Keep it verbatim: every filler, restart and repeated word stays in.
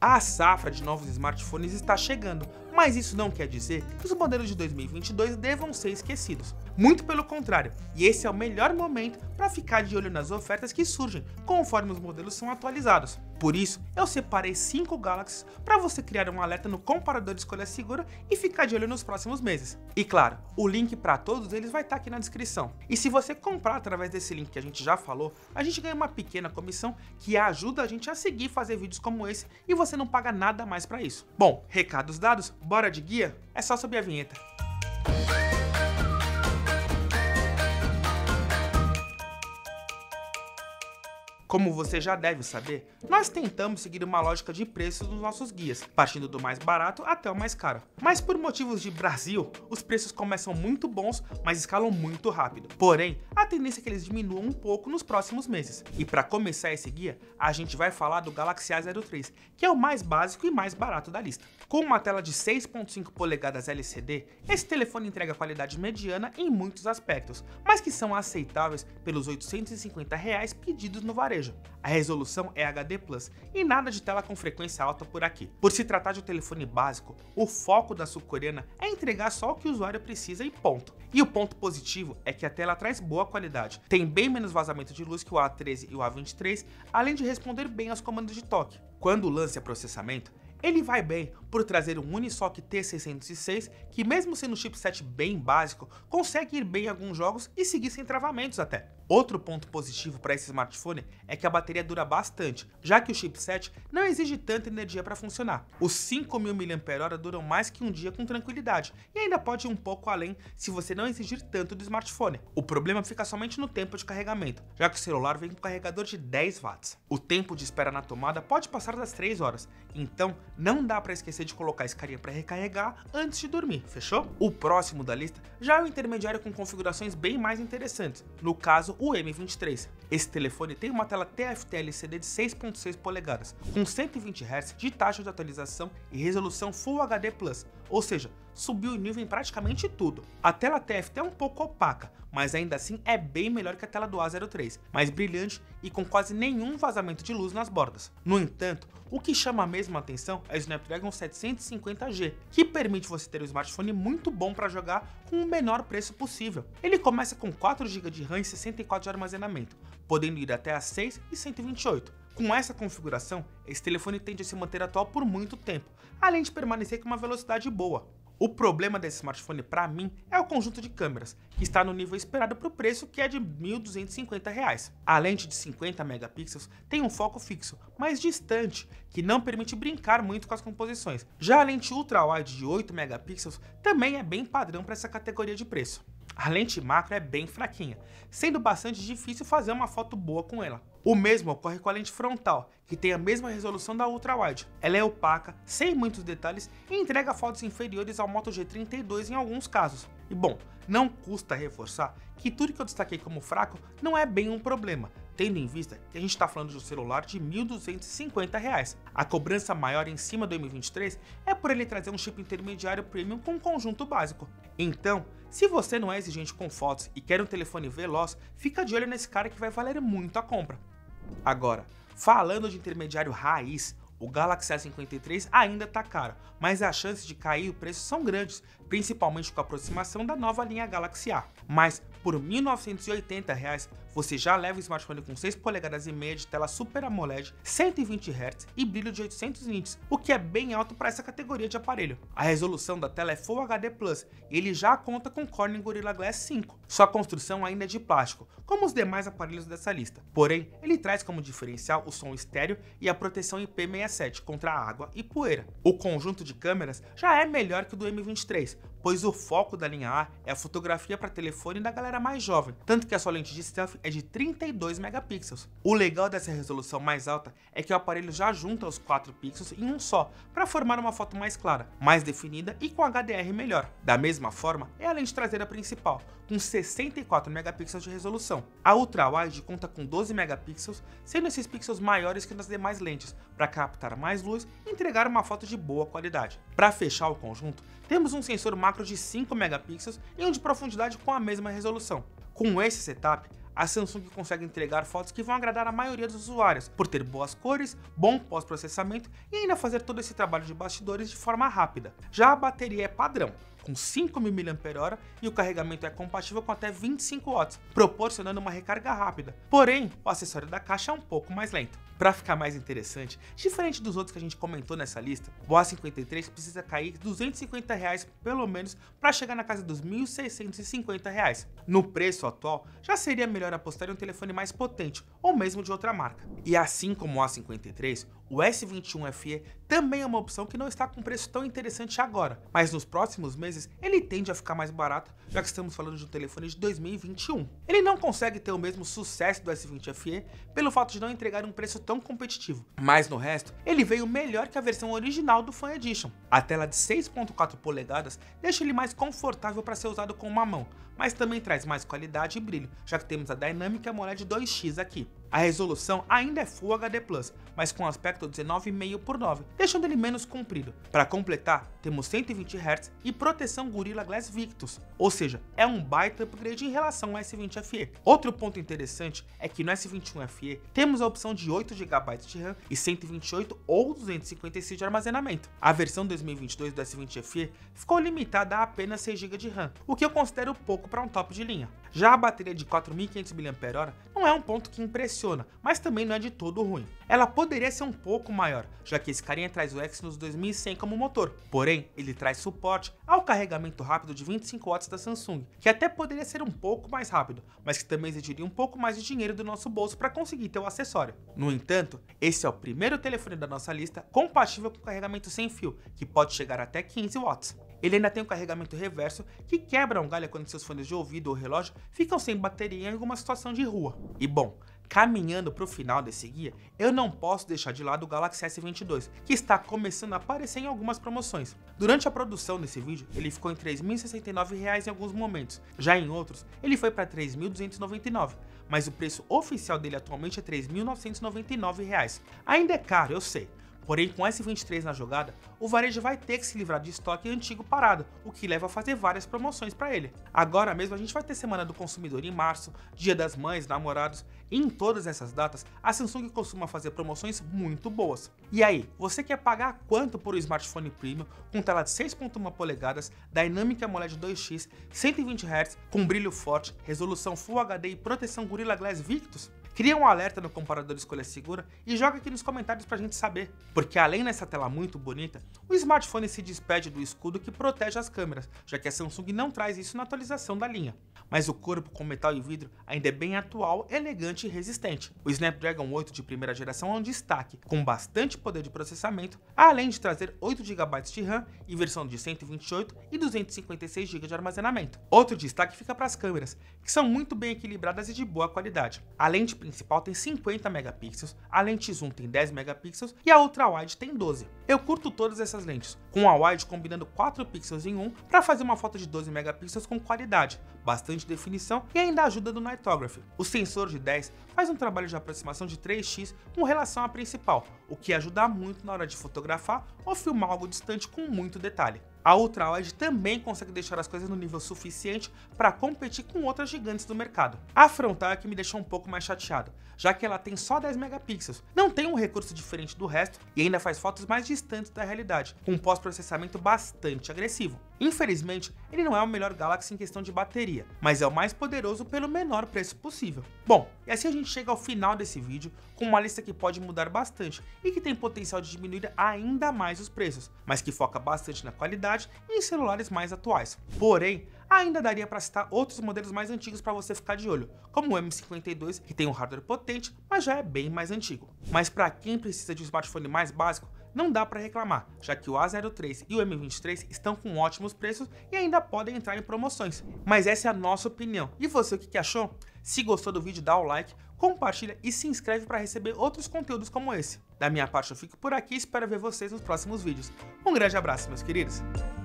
A safra de novos smartphones está chegando, mas isso não quer dizer que os modelos de dois mil e vinte e dois devam ser esquecidos. Muito pelo contrário, e esse é o melhor momento para ficar de olho nas ofertas que surgem conforme os modelos são atualizados. Por isso, eu separei cinco Galaxies para você criar um alerta no comparador de escolha segura e ficar de olho nos próximos meses. E claro, o link para todos eles vai estar aqui na descrição. E se você comprar através desse link que a gente já falou, a gente ganha uma pequena comissão que ajuda a gente a seguir fazer vídeos como esse e você não paga nada mais para isso. Bom, recados dados, bora de guia? É só subir a vinheta. Como você já deve saber, nós tentamos seguir uma lógica de preços nos nossos guias, partindo do mais barato até o mais caro. Mas por motivos de Brasil, os preços começam muito bons, mas escalam muito rápido. Porém, a tendência é que eles diminuam um pouco nos próximos meses. E para começar esse guia, a gente vai falar do Galaxy A zero três, que é o mais básico e mais barato da lista. Com uma tela de seis ponto cinco polegadas L C D, esse telefone entrega qualidade mediana em muitos aspectos, mas que são aceitáveis pelos oitocentos e cinquenta reais pedidos no varejo. A resolução é H D plus, e nada de tela com frequência alta por aqui. Por se tratar de um telefone básico, o foco da sul-coreana é entregar só o que o usuário precisa e ponto. E o ponto positivo é que a tela traz boa qualidade, tem bem menos vazamento de luz que o A treze e o A vinte e três, além de responder bem aos comandos de toque. Quando lança processamento, ele vai bem por trazer um Unisoc T seiscentos e seis que, mesmo sendo um chipset bem básico, consegue ir bem em alguns jogos e seguir sem travamentos até. Outro ponto positivo para esse smartphone é que a bateria dura bastante, já que o chipset não exige tanta energia para funcionar. Os cinco mil miliampères-hora duram mais que um dia com tranquilidade, e ainda pode ir um pouco além se você não exigir tanto do smartphone. O problema fica somente no tempo de carregamento, já que o celular vem com carregador de dez watts. O tempo de espera na tomada pode passar das três horas, então não dá para esquecer de colocar esse carinha para recarregar antes de dormir, fechou? O próximo da lista já é o intermediário com configurações bem mais interessantes, no caso o M vinte e três. Esse telefone tem uma tela T F T L C D de seis ponto seis polegadas, com cento e vinte hertz de taxa de atualização e resolução Full H D plus, ou seja, subiu o nível em praticamente tudo. A tela T F T é um pouco opaca, mas ainda assim é bem melhor que a tela do A zero três, mais brilhante e com quase nenhum vazamento de luz nas bordas. No entanto, o que chama mesmo a atenção é o Snapdragon setecentos e cinquenta G, que permite você ter um smartphone muito bom para jogar com o menor preço possível. Ele começa com quatro gigas de RAM e sessenta e quatro de armazenamento, podendo ir até a seis e cento e vinte e oito. Com essa configuração, esse telefone tende a se manter atual por muito tempo, além de permanecer com uma velocidade boa. O problema desse smartphone para mim é o conjunto de câmeras, que está no nível esperado para o preço, que é de mil duzentos e cinquenta reais. A lente de cinquenta megapixels tem um foco fixo, mais distante, que não permite brincar muito com as composições. Já a lente ultra-wide de oito megapixels também é bem padrão para essa categoria de preço. A lente macro é bem fraquinha, sendo bastante difícil fazer uma foto boa com ela. O mesmo ocorre com a lente frontal, que tem a mesma resolução da ultra-wide. Ela é opaca, sem muitos detalhes e entrega fotos inferiores ao Moto G trinta e dois em alguns casos. E bom, não custa reforçar que tudo que eu destaquei como fraco não é bem um problema, tendo em vista que a gente está falando de um celular de mil duzentos e cinquenta reais. A cobrança maior em cima do M vinte e três é por ele trazer um chip intermediário premium com um conjunto básico. Então, se você não é exigente com fotos e quer um telefone veloz, fica de olho nesse cara que vai valer muito a compra. Agora, falando de intermediário raiz, o Galaxy A cinquenta e três ainda está caro, mas as chances de cair o preço são grandes, principalmente com a aproximação da nova linha Galaxy A. Mas por mil novecentos e oitenta reais, você já leva o smartphone com seis polegadas e meia de tela Super AMOLED, cento e vinte hertz e brilho de oitocentos nits, o que é bem alto para essa categoria de aparelho. A resolução da tela é Full H D plus e ele já conta com Corning Gorilla Glass cinco. Sua construção ainda é de plástico, como os demais aparelhos dessa lista. Porém, ele traz como diferencial o som estéreo e a proteção I P sessenta e sete contra água e poeira. O conjunto de câmeras já é melhor que o do M vinte e três, pois o foco da linha A é a fotografia para telefone da galera mais jovem, tanto que a sua lente de selfie é de trinta e dois megapixels. O legal dessa resolução mais alta é que o aparelho já junta os quatro pixels em um só, para formar uma foto mais clara, mais definida e com H D R melhor. Da mesma forma, é a lente traseira principal, com sessenta e quatro megapixels de resolução. A ultra-wide conta com doze megapixels, sendo esses pixels maiores que nas demais lentes, para captar mais luz e entregar uma foto de boa qualidade. Para fechar o conjunto, temos um sensor macro de cinco megapixels e um de profundidade com a mesma resolução. Com esse setup, a Samsung consegue entregar fotos que vão agradar a maioria dos usuários, por ter boas cores, bom pós-processamento e ainda fazer todo esse trabalho de bastidores de forma rápida. Já a bateria é padrão, com cinco mil miliampères-hora e o carregamento é compatível com até vinte e cinco watts, proporcionando uma recarga rápida. Porém, o acessório da caixa é um pouco mais lento. Para ficar mais interessante, diferente dos outros que a gente comentou nessa lista, o A cinquenta e três precisa cair duzentos e cinquenta reais pelo menos para chegar na casa dos mil seiscentos e cinquenta reais. No preço atual, já seria melhor apostar em um telefone mais potente ou mesmo de outra marca. E assim como o A cinquenta e três, o S vinte e um F E também é uma opção que não está com preço tão interessante agora, mas nos próximos meses ele tende a ficar mais barato, já que estamos falando de um telefone de dois mil e vinte e um. Ele não consegue ter o mesmo sucesso do S vinte F E pelo fato de não entregar um preço tão competitivo, mas no resto, ele veio melhor que a versão original do Fan Edition. A tela de seis ponto quatro polegadas deixa ele mais confortável para ser usado com uma mão, mas também traz mais qualidade e brilho, já que temos a Dynamic AMOLED dois X aqui. A resolução ainda é Full H D plus, mas com aspecto dezenove vírgula cinco por nove, deixando ele menos comprido. Para completar, temos cento e vinte hertz e proteção Gorilla Glass Victus, ou seja, é um baita upgrade em relação ao S vinte F E. Outro ponto interessante é que no S vinte e um F E temos a opção de oito gigabytes de RAM e cento e vinte e oito ou duzentos e cinquenta e seis de armazenamento. A versão dois mil e vinte e dois do S vinte F E ficou limitada a apenas seis gigas de RAM, o que eu considero pouco para um top de linha. Já a bateria de quatro mil e quinhentos miliampères-hora não é um ponto que impressiona, mas também não é de todo ruim. Ela poderia ser um pouco maior, já que esse carinha traz o Exynos dois mil e cem como motor, porém ele traz suporte ao carregamento rápido de vinte e cinco watts da Samsung, que até poderia ser um pouco mais rápido, mas que também exigiria um pouco mais de dinheiro do nosso bolso para conseguir ter o acessório. No entanto, esse é o primeiro telefone da nossa lista compatível com carregamento sem fio, que pode chegar até quinze watts. Ele ainda tem um carregamento reverso que quebra um galho quando seus fones de ouvido ou relógio ficam sem bateria em alguma situação de rua. E bom, caminhando para o final desse guia, eu não posso deixar de lado o Galaxy S vinte e dois, que está começando a aparecer em algumas promoções. Durante a produção desse vídeo, ele ficou em três mil e sessenta e nove reais em alguns momentos, já em outros, ele foi para três mil duzentos e noventa e nove reais, mas o preço oficial dele atualmente é três mil novecentos e noventa e nove reais. Ainda é caro, eu sei. Porém, com o S vinte e três na jogada, o varejo vai ter que se livrar de estoque antigo parado, o que leva a fazer várias promoções para ele. Agora mesmo a gente vai ter Semana do Consumidor em março, Dia das Mães, Namorados, e em todas essas datas a Samsung costuma fazer promoções muito boas. E aí, você quer pagar quanto por um smartphone premium com tela de seis ponto um polegadas, Dynamic AMOLED dois X, cento e vinte hertz, com brilho forte, resolução Full H D e proteção Gorilla Glass Victus? Cria um alerta no comparador Escolha Segura e joga aqui nos comentários pra gente saber, porque além dessa tela muito bonita, o smartphone se despede do escudo que protege as câmeras, já que a Samsung não traz isso na atualização da linha. Mas o corpo com metal e vidro ainda é bem atual, elegante e resistente. O Snapdragon oito de primeira geração é um destaque, com bastante poder de processamento, além de trazer oito gigabytes de RAM e versão de cento e vinte e oito e duzentos e cinquenta e seis gigas de armazenamento. Outro destaque fica para as câmeras, que são muito bem equilibradas e de boa qualidade. A lente principal tem cinquenta megapixels, a lente zoom tem dez megapixels e a ultra-wide tem doze. Eu curto todas essas lentes, com a wide combinando quatro pixels em um para fazer uma foto de doze megapixels com qualidade, bastante definição e ainda ajuda do Nightography. O sensor de dez faz um trabalho de aproximação de três x com relação à principal, o que ajuda muito na hora de fotografar ou filmar algo distante com muito detalhe. A ultra-wide também consegue deixar as coisas no nível suficiente para competir com outras gigantes do mercado. A frontal é que me deixou um pouco mais chateado, já que ela tem só dez megapixels, não tem um recurso diferente do resto e ainda faz fotos mais distantes da realidade, com um pós-processamento bastante agressivo. Infelizmente, ele não é o melhor Galaxy em questão de bateria, mas é o mais poderoso pelo menor preço possível. Bom, e assim a gente chega ao final desse vídeo, com uma lista que pode mudar bastante e que tem potencial de diminuir ainda mais os preços, mas que foca bastante na qualidade e em celulares mais atuais. Porém, ainda daria para citar outros modelos mais antigos para você ficar de olho, como o M cinquenta e dois, que tem um hardware potente, mas já é bem mais antigo. Mas para quem precisa de um smartphone mais básico, não dá para reclamar, já que o A zero três e o M vinte e três estão com ótimos preços e ainda podem entrar em promoções. Mas essa é a nossa opinião. E você, o que achou? Se gostou do vídeo, dá o like, compartilha e se inscreve para receber outros conteúdos como esse. Da minha parte eu fico por aqui e espero ver vocês nos próximos vídeos. Um grande abraço, meus queridos!